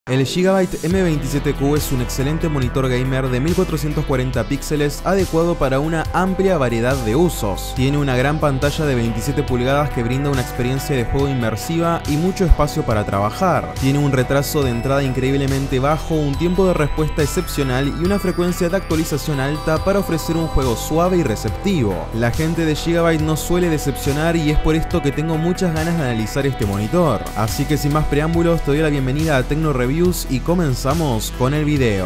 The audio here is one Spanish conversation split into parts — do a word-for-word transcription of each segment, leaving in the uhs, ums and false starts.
El Gigabyte M veintisiete Q es un excelente monitor gamer de mil cuatrocientos cuarenta píxeles adecuado para una amplia variedad de usos. Tiene una gran pantalla de veintisiete pulgadas que brinda una experiencia de juego inmersiva y mucho espacio para trabajar. Tiene un retraso de entrada increíblemente bajo, un tiempo de respuesta excepcional y una frecuencia de actualización alta para ofrecer un juego suave y receptivo. La gente de Gigabyte no suele decepcionar y es por esto que tengo muchas ganas de analizar este monitor. Así que sin más preámbulos te doy la bienvenida a Tecno Reviews y comenzamos con el video.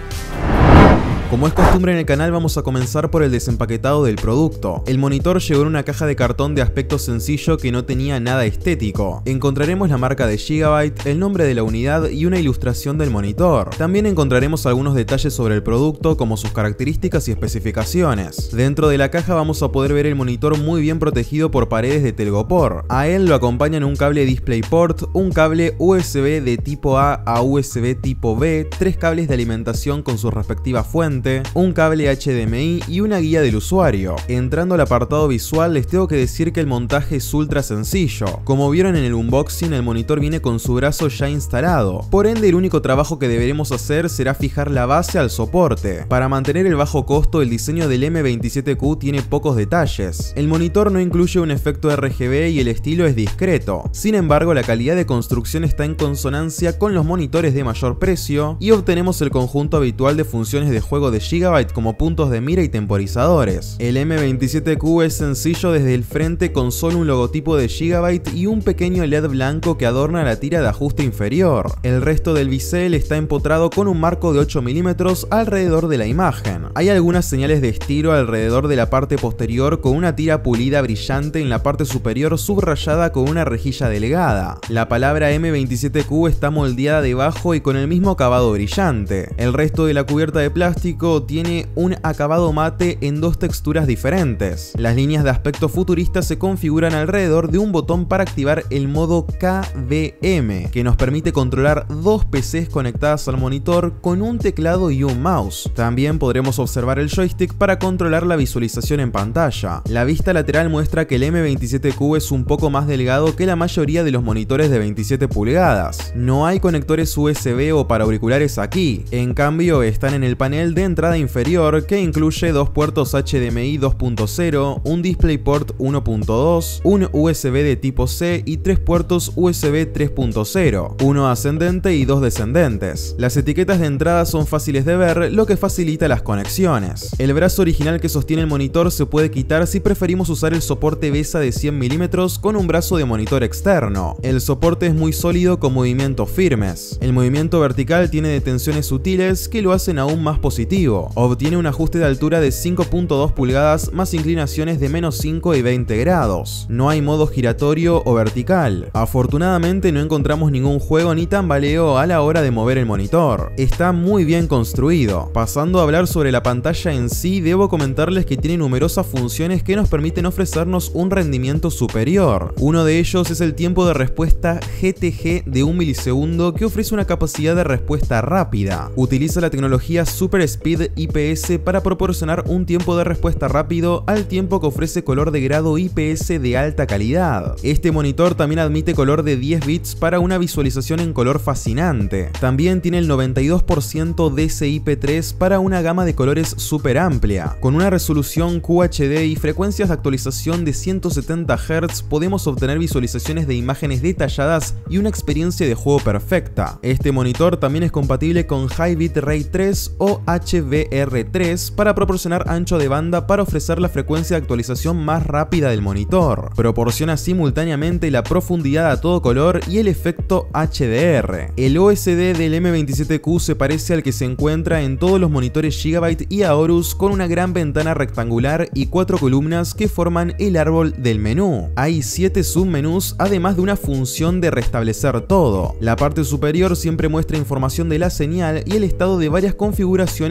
Como es costumbre en el canal, vamos a comenzar por el desempaquetado del producto. El monitor llegó en una caja de cartón de aspecto sencillo que no tenía nada estético. Encontraremos la marca de Gigabyte, el nombre de la unidad y una ilustración del monitor. También encontraremos algunos detalles sobre el producto, como sus características y especificaciones. Dentro de la caja vamos a poder ver el monitor muy bien protegido por paredes de telgopor. A él lo acompañan un cable DisplayPort, un cable U S B de tipo A a U S B tipo B, tres cables de alimentación con sus respectivas fuentes, un cable H D M I y una guía del usuario. Entrando al apartado visual, les tengo que decir que el montaje es ultra sencillo. Como vieron en el unboxing, el monitor viene con su brazo ya instalado. Por ende, el único trabajo que deberemos hacer será fijar la base al soporte. Para mantener el bajo costo, el diseño del M veintisiete Q tiene pocos detalles. El monitor no incluye un efecto R G B y el estilo es discreto. Sin embargo, la calidad de construcción está en consonancia con los monitores de mayor precio y obtenemos el conjunto habitual de funciones de juego de Gigabyte como puntos de mira y temporizadores. El M veintisiete Q es sencillo desde el frente con solo un logotipo de Gigabyte y un pequeño L E D blanco que adorna la tira de ajuste inferior. El resto del bisel está empotrado con un marco de ocho milímetros alrededor de la imagen. Hay algunas señales de estilo alrededor de la parte posterior con una tira pulida brillante en la parte superior subrayada con una rejilla delgada. La palabra M veintisiete Q está moldeada debajo y con el mismo acabado brillante. El resto de la cubierta de plástico tiene un acabado mate en dos texturas diferentes. Las líneas de aspecto futurista se configuran alrededor de un botón para activar el modo K V M, que nos permite controlar dos P Cs conectadas al monitor con un teclado y un mouse. También podremos observar el joystick para controlar la visualización en pantalla. La vista lateral muestra que el M veintisiete Q es un poco más delgado que la mayoría de los monitores de veintisiete pulgadas. No hay conectores U S B o para auriculares aquí, en cambio están en el panel de entrada inferior, que incluye dos puertos H D M I dos punto cero, un DisplayPort uno punto dos, un U S B de tipo C y tres puertos U S B tres punto cero, uno ascendente y dos descendentes. Las etiquetas de entrada son fáciles de ver, lo que facilita las conexiones. El brazo original que sostiene el monitor se puede quitar si preferimos usar el soporte BESA de cien milímetros con un brazo de monitor externo. El soporte es muy sólido con movimientos firmes. El movimiento vertical tiene detenciones sutiles que lo hacen aún más positivo. Obtiene un ajuste de altura de cinco punto dos pulgadas más inclinaciones de menos cinco y veinte grados. No hay modo giratorio o vertical. Afortunadamente no encontramos ningún juego ni tambaleo a la hora de mover el monitor. Está muy bien construido. Pasando a hablar sobre la pantalla en sí, debo comentarles que tiene numerosas funciones que nos permiten ofrecernos un rendimiento superior. Uno de ellos es el tiempo de respuesta G T G de un milisegundo, que ofrece una capacidad de respuesta rápida. Utiliza la tecnología Super Speed I P S para proporcionar un tiempo de respuesta rápido al tiempo que ofrece color de grado I P S de alta calidad. Este monitor también admite color de diez bits para una visualización en color fascinante. También tiene el noventa y dos por ciento D C I P tres para una gama de colores súper amplia. Con una resolución Q H D y frecuencias de actualización de ciento setenta hertz podemos obtener visualizaciones de imágenes detalladas y una experiencia de juego perfecta. Este monitor también es compatible con High Bitrate tres o H V R tres para proporcionar ancho de banda para ofrecer la frecuencia de actualización más rápida del monitor. Proporciona simultáneamente la profundidad a todo color y el efecto H D R. El O S D del M veintisiete Q se parece al que se encuentra en todos los monitores Gigabyte y Aorus, con una gran ventana rectangular y cuatro columnas que forman el árbol del menú. Hay siete submenús, además de una función de restablecer todo. La parte superior siempre muestra información de la señal y el estado de varias configuraciones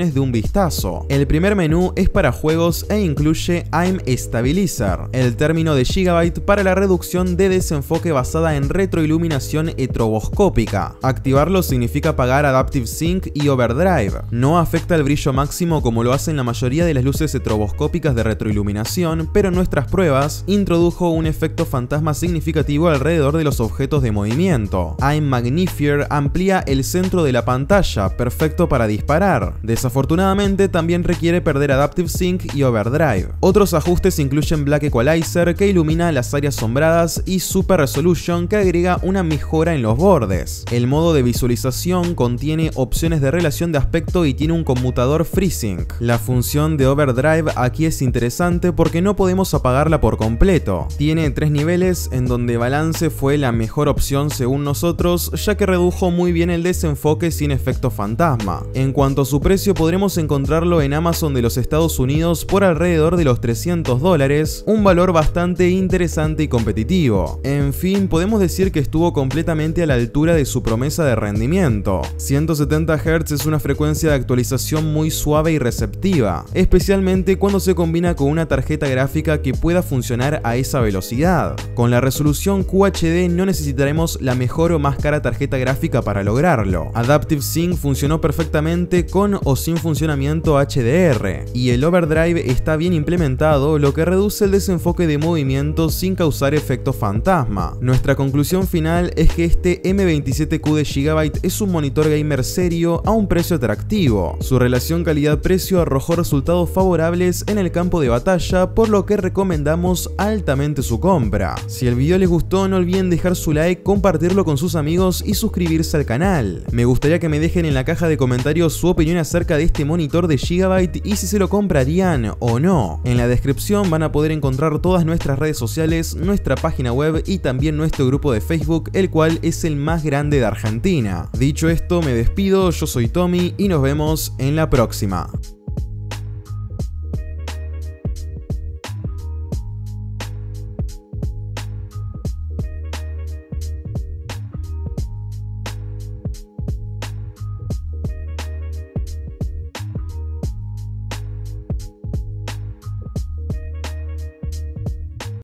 opciones de un vistazo. El primer menú es para juegos e incluye Aim Stabilizer, el término de Gigabyte para la reducción de desenfoque basada en retroiluminación estroboscópica. Activarlo significa apagar Adaptive Sync y Overdrive. No afecta el brillo máximo como lo hacen la mayoría de las luces estroboscópicas de retroiluminación, pero en nuestras pruebas introdujo un efecto fantasma significativo alrededor de los objetos de movimiento. Aim Magnifier amplía el centro de la pantalla, perfecto para disparar. Desafortunadamente también requiere perder Adaptive Sync y Overdrive. Otros ajustes incluyen Black Equalizer, que ilumina las áreas sombradas, y Super Resolution, que agrega una mejora en los bordes. El modo de visualización contiene opciones de relación de aspecto y tiene un conmutador FreeSync. La función de Overdrive aquí es interesante porque no podemos apagarla por completo. Tiene tres niveles en donde balance fue la mejor opción según nosotros, ya que redujo muy bien el desenfoque sin efecto fantasma. En cuanto a su precio, podremos encontrarlo en Amazon de los Estados Unidos por alrededor de los trescientos dólares, un valor bastante interesante y competitivo. En fin, podemos decir que estuvo completamente a la altura de su promesa de rendimiento. ciento setenta hertz es una frecuencia de actualización muy suave y receptiva, especialmente cuando se combina con una tarjeta gráfica que pueda funcionar a esa velocidad. Con la resolución Q H D no necesitaremos la mejor o más cara tarjeta gráfica para lograrlo. Adaptive Sync funcionó perfectamente con o sin funcionamiento H D R, y el Overdrive está bien implementado, lo que reduce el desenfoque de movimiento sin causar efecto fantasma. Nuestra conclusión final es que este M veintisiete Q de Gigabyte es un monitor gamer serio a un precio atractivo. Su relación calidad-precio arrojó resultados favorables en el campo de batalla, por lo que recomendamos altamente su compra. Si el video les gustó, no olviden dejar su like, compartirlo con sus amigos y suscribirse al canal. Me gustaría que me dejen en la caja de comentarios su opinión acerca de este monitor de Gigabyte y si se lo comprarían o no. En la descripción van a poder encontrar todas nuestras redes sociales, nuestra página web y también nuestro grupo de Facebook, el cual es el más grande de Argentina. Dicho esto, me despido, yo soy Tommy y nos vemos en la próxima.